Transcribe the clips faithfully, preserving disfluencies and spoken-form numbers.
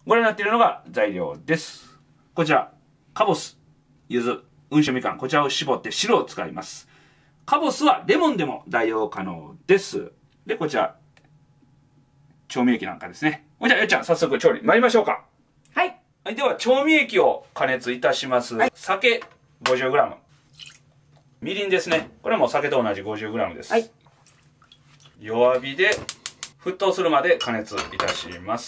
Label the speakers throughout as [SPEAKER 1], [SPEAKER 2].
[SPEAKER 1] ご覧になっているのが材料です。こちら、カボス、柚子、温州みかん、こちらを絞って白を使います。カボスはレモンでも代用可能です。で、こちら、調味液なんかですね。じゃあ、よっちゃん、早速調理参りましょうか。
[SPEAKER 2] はい。
[SPEAKER 1] はい、では、調味液を加熱いたします。はい、酒 ごじゅうグラム。みりんですね。これはもう酒と同じ ごじゅうグラム です。はい。弱火で沸騰するまで加熱いたします。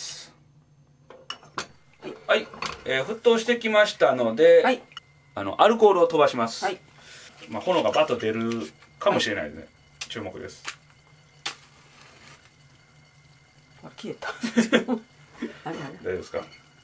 [SPEAKER 1] はい、えー、沸騰してきましたので、はい、あのアルコールを飛ばします。はい、まあ炎がバッと出るかもしれないですね。はい、注目です。
[SPEAKER 2] あ、消えた。あれあれ。
[SPEAKER 1] 大丈夫ですか。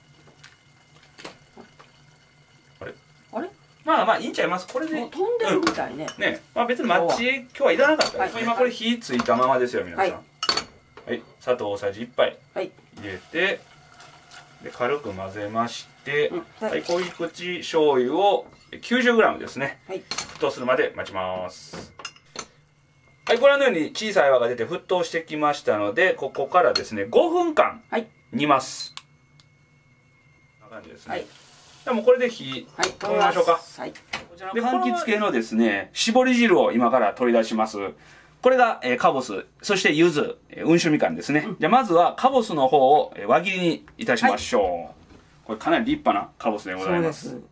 [SPEAKER 1] あれ。
[SPEAKER 2] あれ。
[SPEAKER 1] まあまあいいんちゃいます。これで。
[SPEAKER 2] もう飛んでるみたいね。
[SPEAKER 1] うん、ね、まあ別にマッチ今日はいらなかったです。はい、今これ火ついたままですよ皆さん。はい、はい、砂糖大さじいっぱい入れて。で軽く混ぜまして、うん、はい、はい、濃い口醤油を きゅうじゅうグラム ですね、はい、沸騰するまで待ちます。はい、ご覧のように小さい泡が出て沸騰してきましたので、ここからですねごふんかん煮ます。こんな感じですね。はい、でもうこれで火止めましょうか。はい、こちらの柑橘系のですね絞り汁を今から取り出します。これが、えー、カボス、そして柚子、えー、温州みかんですね。うん、じゃあまずはカボスの方を、えー、輪切りにいたしましょう。はい、これかなり立派なカボスでございます。そうです。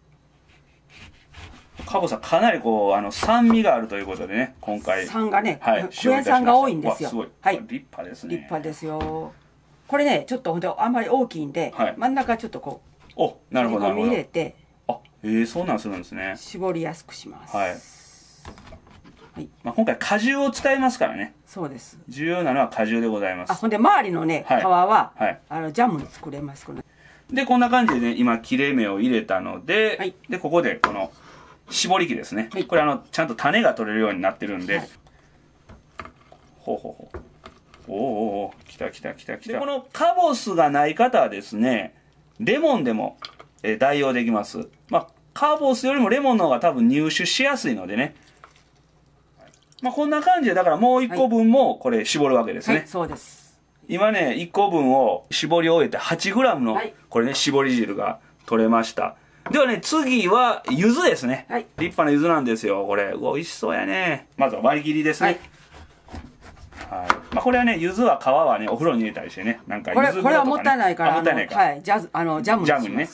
[SPEAKER 1] カボスはかなりこうあの酸味があるということでね、今回
[SPEAKER 2] 酸がね、
[SPEAKER 1] はい、
[SPEAKER 2] クエン酸が多いんですよ。
[SPEAKER 1] すごい、
[SPEAKER 2] はい、
[SPEAKER 1] 立派ですね。
[SPEAKER 2] 立派ですよ。これねちょっとほんとあんまり大きいんで、はい、真ん中ちょっとこう
[SPEAKER 1] おなるほどなるほど
[SPEAKER 2] 入れて、
[SPEAKER 1] あえー、そうなんするんですね。
[SPEAKER 2] 絞りやすくします。
[SPEAKER 1] はい。はい、まあ今回果汁を使いますからね。
[SPEAKER 2] そうです。
[SPEAKER 1] 重要なのは果汁でございます。
[SPEAKER 2] あ、ほんで周りのね、はい、皮は、はい、あのジャムに作れます。これ
[SPEAKER 1] でこんな感じでね今切れ目を入れたので、はい、でここでこの絞り器ですね。はい、これあのちゃんと種が取れるようになってるんで、はい、ほうほうほう。おーおーきたきたきたきた。でこのカボスがない方はですねレモンでも、えー、代用できます。まあカボスよりもレモンの方が多分入手しやすいのでね。まあこんな感じでだからもういっこぶんもこれ絞るわけですね。はい、
[SPEAKER 2] そうです。今
[SPEAKER 1] ねいっこぶんを絞り終えて はちグラム のこれね絞り汁が取れました。ではね次は柚子ですね。はい、立派な柚子なんですよこれ。うわ美味しそうやね。まずは割り切りですね。はい、はい、まあこれはね柚子は皮はねお風呂に入れたりしてねなんか柚子、ね、
[SPEAKER 2] これこれはもったいないから
[SPEAKER 1] もったいないか
[SPEAKER 2] はいジャズあのジャムにします。ジャムにね。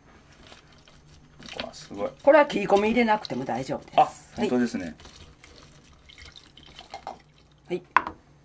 [SPEAKER 1] わすごい。
[SPEAKER 2] これは切り込み入れなくても大丈夫です。
[SPEAKER 1] あ本当ですね。はい、はい、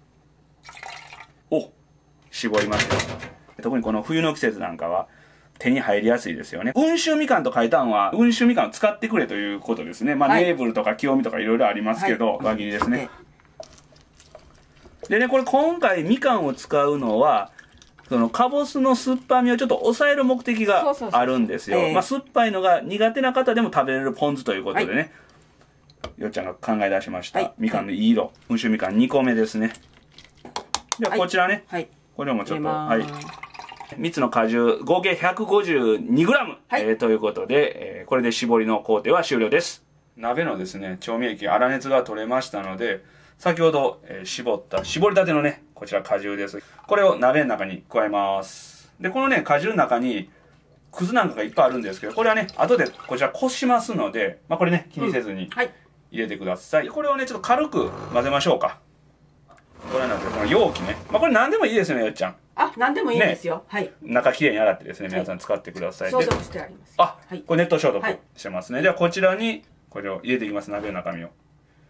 [SPEAKER 1] お絞りますよ。特にこの冬の季節なんかは手に入りやすいですよね。温州みかんと書いたんは温州みかんを使ってくれということですね。まあ、はい、ネーブルとか清見とかいろいろありますけど、はい、輪切りですね。でねこれ今回みかんを使うのはそのカボスの酸っぱみをちょっと抑える目的があるんですよ。まあ酸っぱいのが苦手な方でも食べれるポン酢ということでね、はい、よっちゃんが考え出しました、はい、みかんのいい色、温州みかんにこめですね。ではこちらね、はい、これもちょっとはいみっつの果汁合計 ひゃくごじゅうにグラム、はい、えー、ということで、えー、これで絞りの工程は終了です。鍋のですね調味液粗熱が取れましたので先ほど、えー、絞った絞りたてのねこちら果汁です。これを鍋の中に加えます。でこのね果汁の中にくずなんかがいっぱいあるんですけどこれはね後でこちらこしますので、まあ、これね気にせずに、うんはい、入れてください。これをねちょっと軽く混ぜましょうか。これなんですけどこの容器ね、まあ、これ何でもいいですよねよっちゃん。
[SPEAKER 2] あ何でもいいですよ、ね、はい。
[SPEAKER 1] 中きれいに洗ってですね皆さん使ってください。
[SPEAKER 2] 消毒してあります。
[SPEAKER 1] あ、はい、これ熱湯消毒してますね、はい、ではこちらにこれを入れていきます。鍋の中身を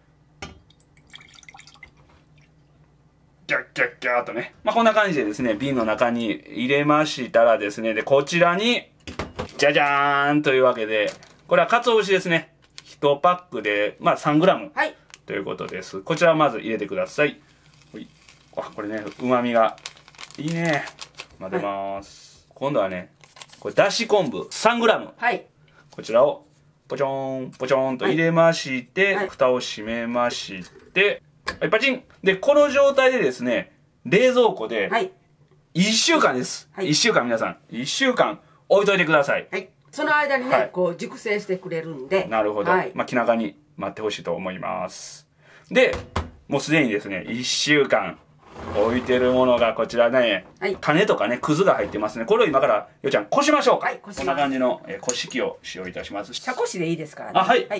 [SPEAKER 1] ギャッギャッギャーっとね、まあ、こんな感じでですね瓶の中に入れましたらですねでこちらにじゃじゃーんというわけでこれは鰹節ですね。いちパックで、まあ、さんグラム、はい、ということです。こちらをまず入れてください。あこれねうまみがいいね。混ぜます、はい、今度はねこれだし昆布 さんグラム、はい、こちらをポチョーンポチョーンと入れまして、はい、蓋を閉めましてはいパチンでこの状態でですね冷蔵庫でいっしゅうかんです、はい、いっしゅうかん皆さんいっしゅうかん置いといてください、はい、
[SPEAKER 2] その間にね、はい、こう熟成してくれるんで
[SPEAKER 1] なるほど、はい、まあ気長に待ってほしいと思います。でもうすでにですねいっしゅうかん置いてるものがこちらね、はい、種とかねくずが入ってますね。これを今からようちゃんこしましょうか。はい、こします。こんな感じの、えー、こし器を使用いたします。
[SPEAKER 2] 茶こしでいいですからね。
[SPEAKER 1] あ、はい、
[SPEAKER 2] はい、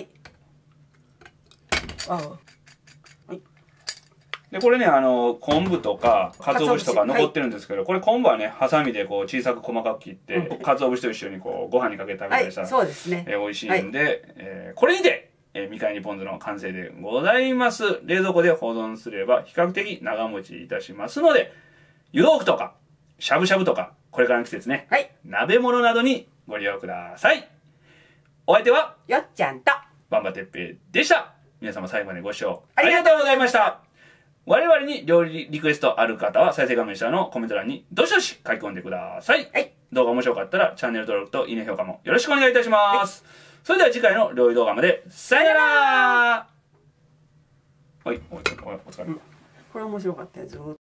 [SPEAKER 2] あ
[SPEAKER 1] でこれね、あの昆布とか鰹節とか残ってるんですけど、はい、これ昆布はねハサミでこう小さく細かく切って、うん、鰹節と一緒にこうご飯にかけて食べたりしたら、はい、そうですね、えー、美味しいんで、はい、えー、これにて、えー、みかえにポン酢の完成でございます。冷蔵庫で保存すれば比較的長持ちいたしますので、湯豆腐とかしゃぶしゃぶとかこれからの季節ね、はい、鍋物などにご利用ください。お相手は
[SPEAKER 2] よっちゃんと
[SPEAKER 1] ばんばてっぺいでした。皆様最後までご視聴ありがとうございました。我々に料理リクエストある方は再生画面下のコメント欄にどしどし書き込んでください。はい、動画面白かったらチャンネル登録といいね評価もよろしくお願いいたします。はい、それでは次回の料理動画までさよなら。はい、お疲れ。
[SPEAKER 2] これ面白かったよずーっと。